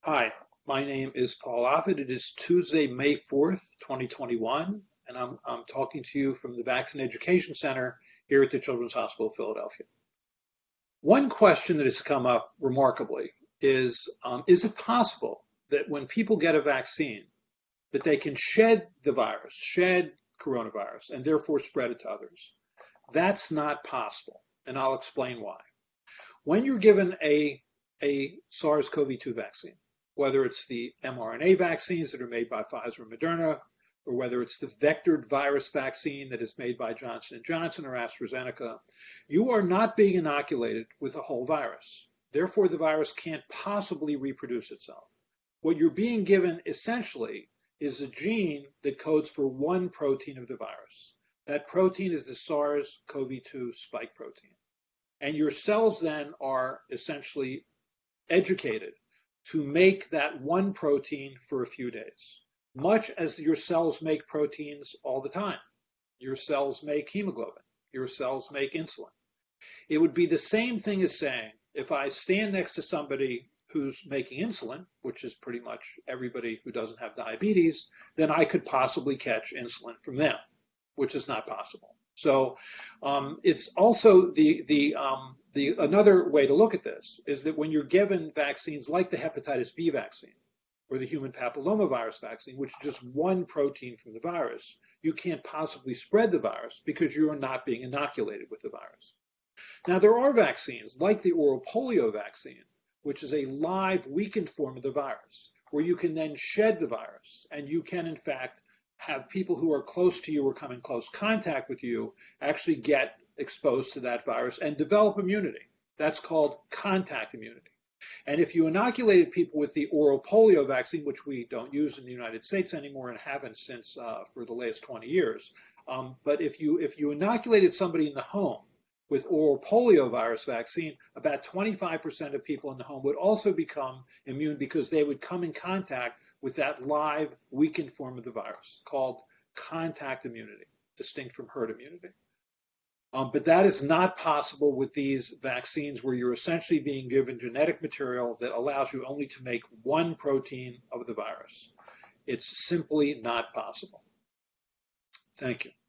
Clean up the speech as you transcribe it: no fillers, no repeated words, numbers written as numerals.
Hi, my name is Paul Offit. It is Tuesday, May 4th, 2021, and I'm talking to you from the Vaccine Education Center here at the Children's Hospital of Philadelphia. One question that has come up remarkably is it possible that when people get a vaccine, that they can shed the virus, shed coronavirus, and therefore spread it to others? That's not possible, and I'll explain why. When you're given a SARS-CoV-2 vaccine, whether it's the mRNA vaccines that are made by Pfizer and Moderna, or whether it's the vectored virus vaccine that is made by Johnson & Johnson or AstraZeneca, you are not being inoculated with a whole virus. Therefore, the virus can't possibly reproduce itself. What you're being given essentially is a gene that codes for one protein of the virus. That protein is the SARS-CoV-2 spike protein. And your cells then are essentially educated to make that one protein for a few days, much as your cells make proteins all the time. Your cells make hemoglobin. Your cells make insulin. It would be the same thing as saying, if I stand next to somebody who's making insulin, which is pretty much everybody who doesn't have diabetes, then I could possibly catch insulin from them, which is not possible. So it's also another way to look at this is that when you're given vaccines like the hepatitis B vaccine or the human papillomavirus vaccine, which is just one protein from the virus, you can't possibly spread the virus because you are not being inoculated with the virus. Now, there are vaccines like the oral polio vaccine, which is a live weakened form of the virus, where you can then shed the virus and you can, in fact, have people who are close to you or come in close contact with you actually get exposed to that virus and develop immunity. That's called contact immunity. And if you inoculated people with the oral polio vaccine, which we don't use in the United States anymore and haven't since for the last 20 years, but if you inoculated somebody in the home with oral polio virus vaccine, about 25% of people in the home would also become immune because they would come in contact with that live weakened form of the virus called contact immunity, distinct from herd immunity. But that is not possible with these vaccines where you're essentially being given genetic material that allows you only to make one protein of the virus. It's simply not possible. Thank you.